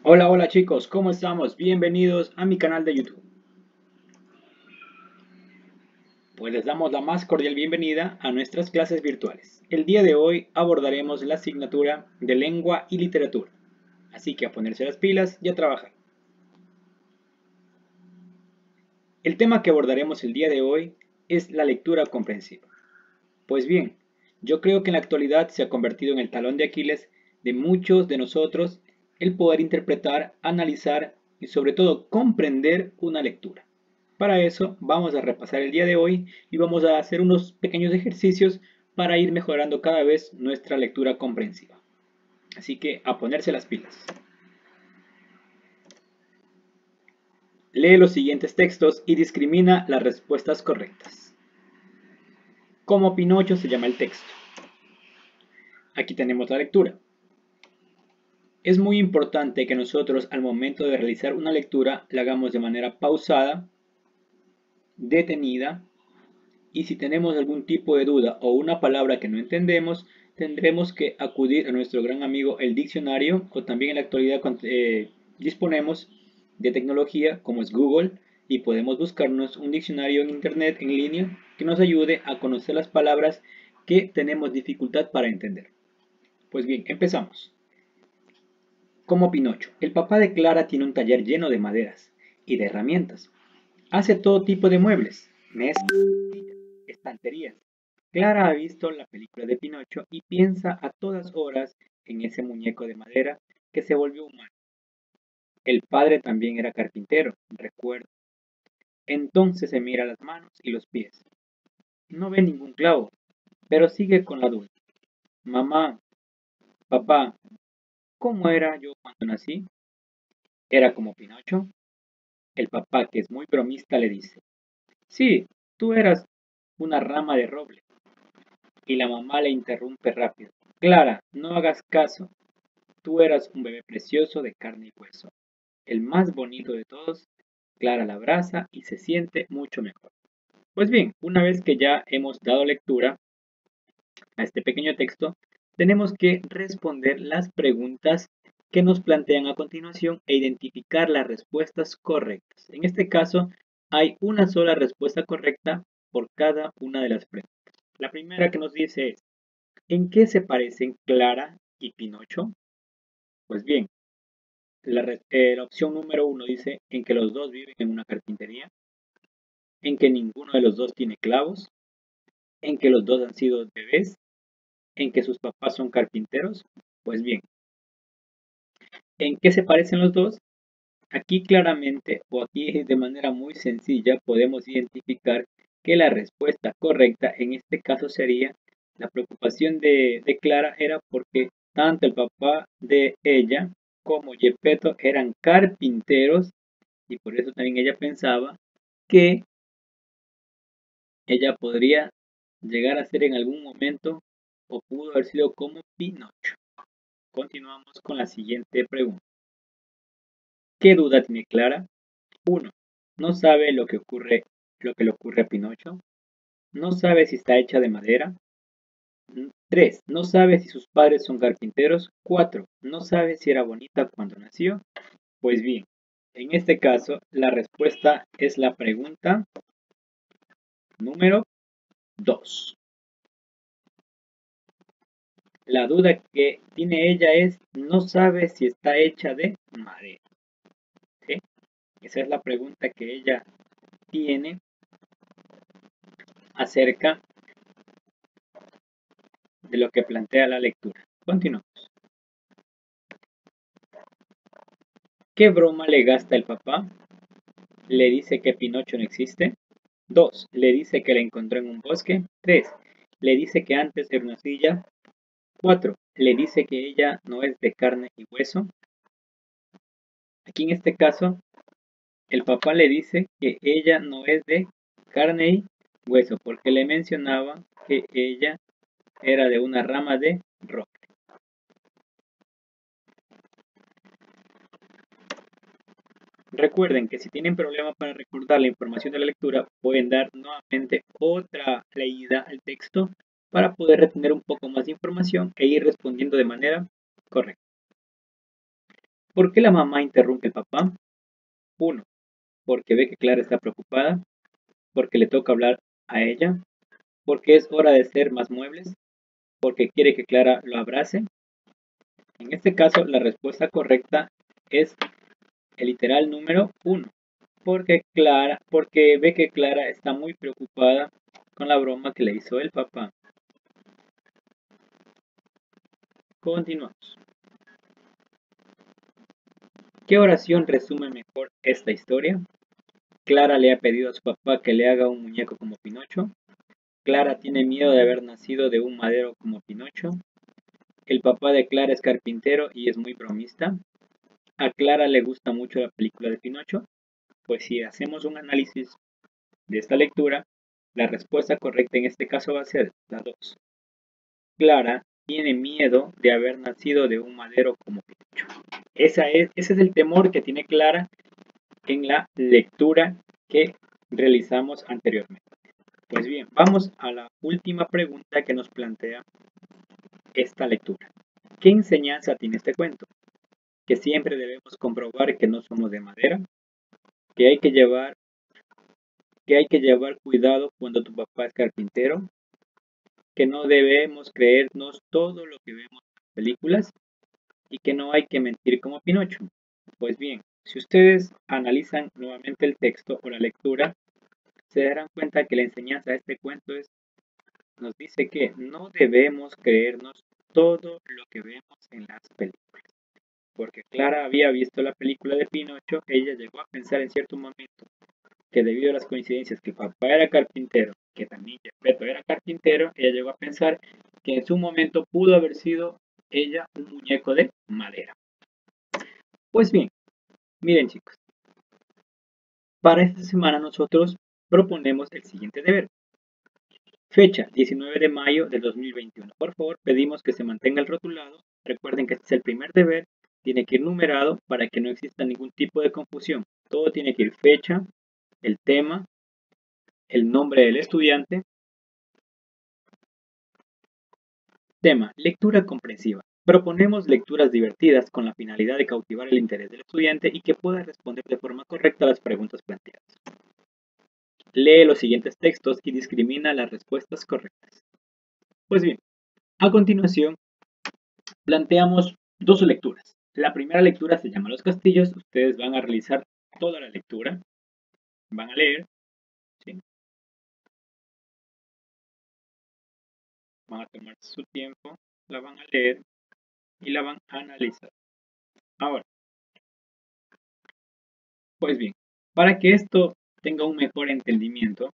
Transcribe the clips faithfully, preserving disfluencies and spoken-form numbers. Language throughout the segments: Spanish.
Hola, hola chicos, ¿cómo estamos? Bienvenidos a mi canal de YouTube. Pues les damos la más cordial bienvenida a nuestras clases virtuales. El día de hoy abordaremos la asignatura de lengua y literatura. Así que a ponerse las pilas y a trabajar. El tema que abordaremos el día de hoy es la lectura comprensiva. Pues bien, yo creo que en la actualidad se ha convertido en el talón de Aquiles de muchos de nosotros el poder interpretar, analizar y sobre todo comprender una lectura. Para eso vamos a repasar el día de hoy y vamos a hacer unos pequeños ejercicios para ir mejorando cada vez nuestra lectura comprensiva. Así que a ponerse las pilas. Lee los siguientes textos y discrimina las respuestas correctas. Como Pinocho se llama el texto. Aquí tenemos la lectura. Es muy importante que nosotros al momento de realizar una lectura la hagamos de manera pausada, detenida, y si tenemos algún tipo de duda o una palabra que no entendemos, tendremos que acudir a nuestro gran amigo el diccionario, o también en la actualidad eh, disponemos de tecnología como es Google y podemos buscarnos un diccionario en internet en línea que nos ayude a conocer las palabras que tenemos dificultad para entender. Pues bien, empezamos. Como Pinocho, el papá de Clara tiene un taller lleno de maderas y de herramientas. Hace todo tipo de muebles, mesas, sillas, estanterías. Clara ha visto la película de Pinocho y piensa a todas horas en ese muñeco de madera que se volvió humano. El padre también era carpintero, recuerdo. Entonces se mira las manos y los pies. No ve ningún clavo, pero sigue con la duda. Mamá, papá, ¿cómo era yo cuando nací? ¿Era como Pinocho? El papá, que es muy bromista, le dice, sí, tú eras una rama de roble. Y la mamá le interrumpe rápido. Clara, no hagas caso. Tú eras un bebé precioso de carne y hueso. El más bonito de todos. Clara la abraza y se siente mucho mejor. Pues bien, una vez que ya hemos dado lectura a este pequeño texto, tenemos que responder las preguntas que nos plantean a continuación e identificar las respuestas correctas. En este caso, hay una sola respuesta correcta por cada una de las preguntas. La primera que nos dice es, ¿en qué se parecen Clara y Pinocho? Pues bien, la, eh, la opción número uno dice en que los dos viven en una carpintería, en que ninguno de los dos tiene clavos, en que los dos han sido bebés, en que sus papás son carpinteros. Pues bien, ¿en qué se parecen los dos? Aquí claramente o aquí de manera muy sencilla podemos identificar que la respuesta correcta en este caso sería la preocupación de, de Clara era porque tanto el papá de ella como Gepetto eran carpinteros y por eso también ella pensaba que ella podría llegar a ser en algún momento o pudo haber sido como Pinocho. Continuamos con la siguiente pregunta. ¿Qué duda tiene Clara? uno. No sabe lo que ocurre, lo que le ocurre a Pinocho. No sabe si está hecha de madera. tres. No sabe si sus padres son carpinteros. cuatro. No sabe si era bonita cuando nació. Pues bien, en este caso la respuesta es la pregunta número dos. La duda que tiene ella es, no sabe si está hecha de madera. ¿Sí? Esa es la pregunta que ella tiene acerca de lo que plantea la lectura. Continuamos. ¿Qué broma le gasta el papá? Le dice que Pinocho no existe. dos. Le dice que la encontró en un bosque. tres. Le dice que antes era una silla. cuatro. Le dice que ella no es de carne y hueso. Aquí en este caso, el papá le dice que ella no es de carne y hueso, porque le mencionaba que ella era de una rama de roble. Recuerden que si tienen problema para recordar la información de la lectura, pueden dar nuevamente otra leída al texto para poder retener un poco más de información e ir respondiendo de manera correcta. ¿Por qué la mamá interrumpe al papá? uno. Porque ve que Clara está preocupada. Porque le toca hablar a ella. Porque es hora de hacer más muebles. Porque quiere que Clara lo abrace. En este caso, la respuesta correcta es el literal número uno. Porque Clara, porque ve que Clara está muy preocupada con la broma que le hizo el papá. Continuamos. ¿Qué oración resume mejor esta historia? Clara le ha pedido a su papá que le haga un muñeco como Pinocho. Clara tiene miedo de haber nacido de un madero como Pinocho. El papá de Clara es carpintero y es muy bromista. A Clara le gusta mucho la película de Pinocho. Pues si hacemos un análisis de esta lectura, la respuesta correcta en este caso va a ser la dos. Clara tiene miedo de haber nacido de un madero como Pinocho. Esa es, ese es el temor que tiene Clara en la lectura que realizamos anteriormente. Pues bien, vamos a la última pregunta que nos plantea esta lectura. ¿Qué enseñanza tiene este cuento? Que siempre debemos comprobar que no somos de madera, que hay que llevar, que hay que llevar cuidado cuando tu papá es carpintero, que no debemos creernos todo lo que vemos en las películas y que no hay que mentir como Pinocho. Pues bien, si ustedes analizan nuevamente el texto o la lectura, se darán cuenta que la enseñanza de este cuento es, nos dice que no debemos creernos todo lo que vemos en las películas. Porque Clara había visto la película de Pinocho, ella llegó a pensar en cierto momento que debido a las coincidencias que papá era carpintero, que también Gepetto era carpintero, ella llegó a pensar que en su momento pudo haber sido ella un muñeco de madera. Pues bien, miren chicos, para esta semana nosotros proponemos el siguiente deber. Fecha, diecinueve de mayo del dos mil veintiuno. Por favor, pedimos que se mantenga el rotulado. Recuerden que este es el primer deber. Tiene que ir numerado para que no exista ningún tipo de confusión. Todo tiene que ir fecha, el tema, el nombre del estudiante. Tema, lectura comprensiva. Proponemos lecturas divertidas con la finalidad de cautivar el interés del estudiante y que pueda responder de forma correcta a las preguntas planteadas. Lee los siguientes textos y discrimina las respuestas correctas. Pues bien, a continuación planteamos dos lecturas. La primera lectura se llama Los castillos. Ustedes van a realizar toda la lectura. Van a leer. ¿Sí? Van a tomar su tiempo. La van a leer y la van a analizar. Ahora, pues bien, para que esto tenga un mejor entendimiento,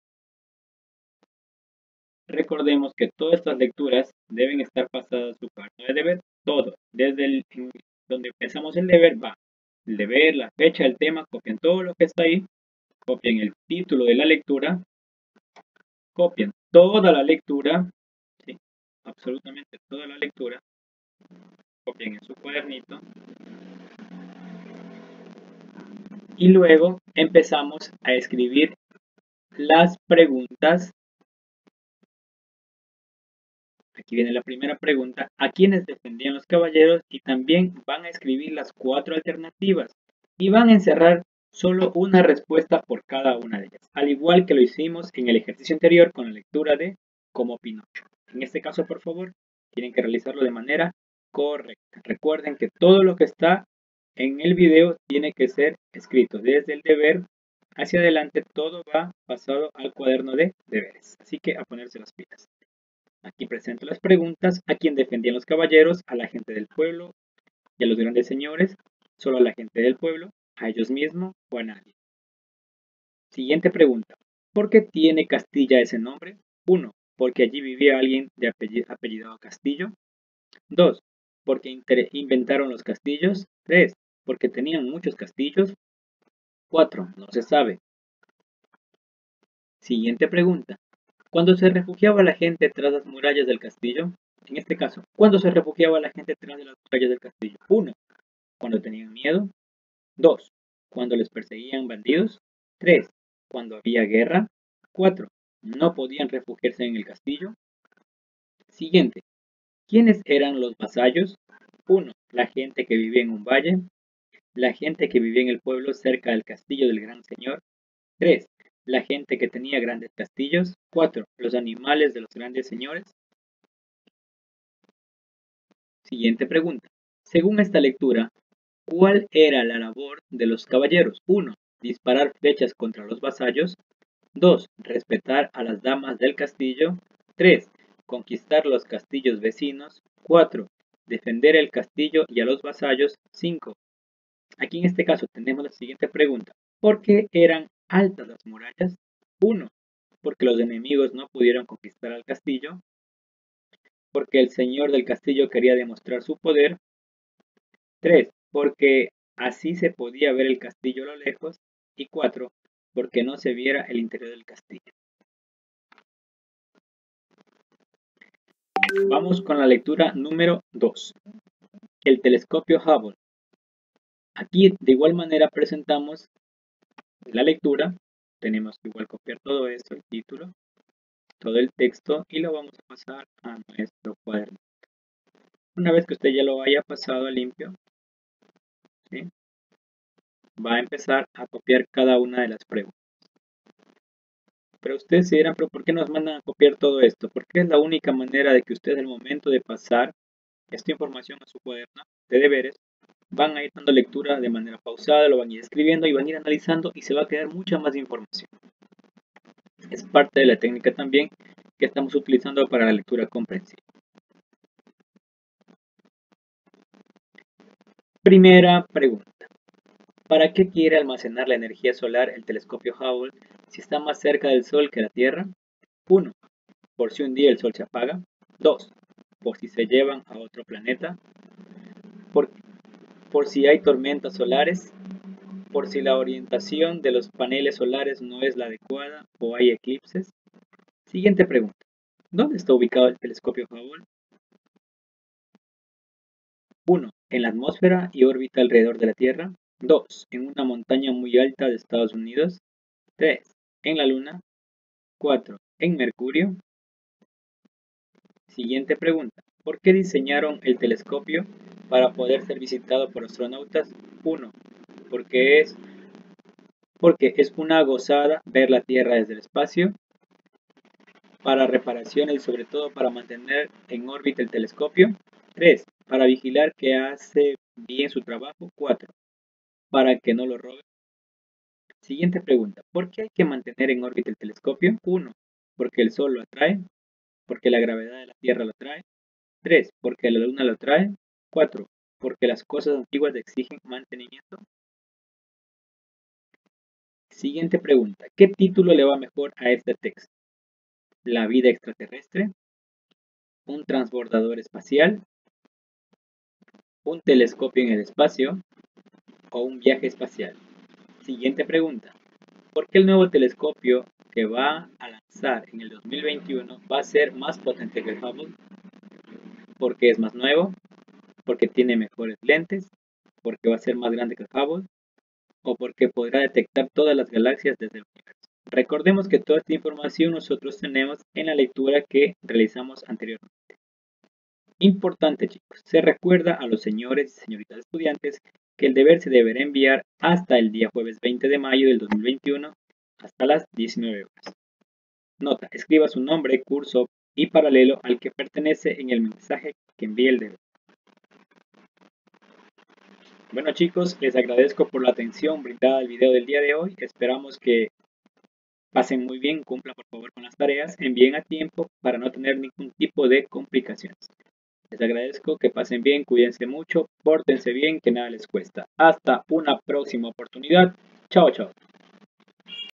recordemos que todas estas lecturas deben estar pasadas a su cuaderno de deber. Todo, desde el, donde empezamos el deber, va el deber, la fecha, el tema, copian todo lo que está ahí, copian el título de la lectura, copian toda la lectura, ¿sí? Absolutamente toda la lectura, copian en su cuadernito y luego empezamos a escribir las preguntas. Aquí viene la primera pregunta, ¿a quiénes defendían los caballeros? Y también van a escribir las cuatro alternativas y van a encerrar solo una respuesta por cada una de ellas, al igual que lo hicimos en el ejercicio anterior con la lectura de Como Pinocho. En este caso, por favor, tienen que realizarlo de manera correcta. Recuerden que todo lo que está en el video tiene que ser escrito desde el deber hacia adelante, todo va pasado al cuaderno de deberes. Así que a ponerse las pilas. Aquí presento las preguntas. ¿A quién defendían los caballeros? A la gente del pueblo y a los grandes señores, solo a la gente del pueblo, a ellos mismos o a nadie. Siguiente pregunta. ¿Por qué tiene Castilla ese nombre? uno. Porque allí vivía alguien de apellidado Castillo. dos. Porque inventaron los castillos. tres. Porque tenían muchos castillos. cuatro. No se sabe. Siguiente pregunta. Cuando se refugiaba la gente tras las murallas del castillo, en este caso, ¿cuándo se refugiaba la gente tras de las murallas del castillo? uno. Cuando tenían miedo. dos. Cuando les perseguían bandidos. tres. Cuando había guerra. cuatro. No podían refugiarse en el castillo. Siguiente. ¿Quiénes eran los vasallos? uno. La gente que vivía en un valle. La gente que vivía en el pueblo cerca del castillo del gran señor. tres. La gente que tenía grandes castillos. cuatro. Los animales de los grandes señores. Siguiente pregunta. Según esta lectura, ¿cuál era la labor de los caballeros? uno. Disparar flechas contra los vasallos. dos. Respetar a las damas del castillo. tres. Conquistar los castillos vecinos. cuatro. Defender el castillo y a los vasallos. cinco. Aquí en este caso tenemos la siguiente pregunta. ¿Por qué eran altas las murallas? uno. Porque los enemigos no pudieron conquistar al castillo. Porque el señor del castillo quería demostrar su poder. tres. Porque así se podía ver el castillo a lo lejos. Y cuatro. Porque no se viera el interior del castillo. Vamos con la lectura número dos. El telescopio Hubble. Aquí de igual manera presentamos la lectura. Tenemos que igual copiar todo esto, el título, todo el texto, y lo vamos a pasar a nuestro cuaderno. Una vez que usted ya lo haya pasado a limpio, ¿sí?, va a empezar a copiar cada una de las preguntas. Pero ustedes se dirán, ¿pero por qué nos mandan a copiar todo esto? Porque es la única manera de que ustedes al momento de pasar esta información a su cuaderno de deberes, van a ir dando lectura de manera pausada, lo van a ir escribiendo y van a ir analizando y se va a quedar mucha más información. Es parte de la técnica también que estamos utilizando para la lectura comprensiva. Primera pregunta. ¿Para qué quiere almacenar la energía solar el telescopio Hubble si está más cerca del Sol que la Tierra? uno. Por si un día el Sol se apaga. dos. Por si se llevan a otro planeta. Por, por si hay tormentas solares. Por si la orientación de los paneles solares no es la adecuada o hay eclipses. Siguiente pregunta. ¿Dónde está ubicado el telescopio Hubble? uno. En la atmósfera y órbita alrededor de la Tierra. dos. En una montaña muy alta de Estados Unidos. tres. En la Luna. cuatro. En Mercurio. Siguiente pregunta. ¿Por qué diseñaron el telescopio para poder ser visitado por astronautas? uno. Porque es, porque es una gozada ver la Tierra desde el espacio. Para reparaciones y sobre todo para mantener en órbita el telescopio. tres. Para vigilar que hace bien su trabajo. cuatro. Para que no lo roben. Siguiente pregunta. ¿Por qué hay que mantener en órbita el telescopio? uno. Porque el Sol lo atrae. Porque la gravedad de la Tierra lo atrae. tres. Porque la Luna lo atrae. cuatro. Porque las cosas antiguas exigen mantenimiento. Siguiente pregunta. ¿Qué título le va mejor a este texto? ¿La vida extraterrestre? ¿Un transbordador espacial? ¿Un telescopio en el espacio? ¿O un viaje espacial? Siguiente pregunta. ¿Por qué el nuevo telescopio que va a lanzar en el dos mil veintiuno va a ser más potente que el Hubble? ¿Porque es más nuevo? ¿Porque tiene mejores lentes? ¿Porque va a ser más grande que el Hubble? ¿O porque podrá detectar todas las galaxias desde el universo? Recordemos que toda esta información nosotros tenemos en la lectura que realizamos anteriormente. Importante, chicos, se recuerda a los señores y señoritas estudiantes que el deber se deberá enviar hasta el día jueves veinte de mayo del dos mil veintiuno hasta las diecinueve horas. Nota, escriba su nombre, curso y paralelo al que pertenece en el mensaje que envíe el deber. Bueno, chicos, les agradezco por la atención brindada al video del día de hoy. Esperamos que pasen muy bien, cumplan por favor con las tareas, envíen a tiempo para no tener ningún tipo de complicaciones. Les agradezco, que pasen bien, cuídense mucho, pórtense bien, que nada les cuesta. Hasta una próxima oportunidad. Chao, chao.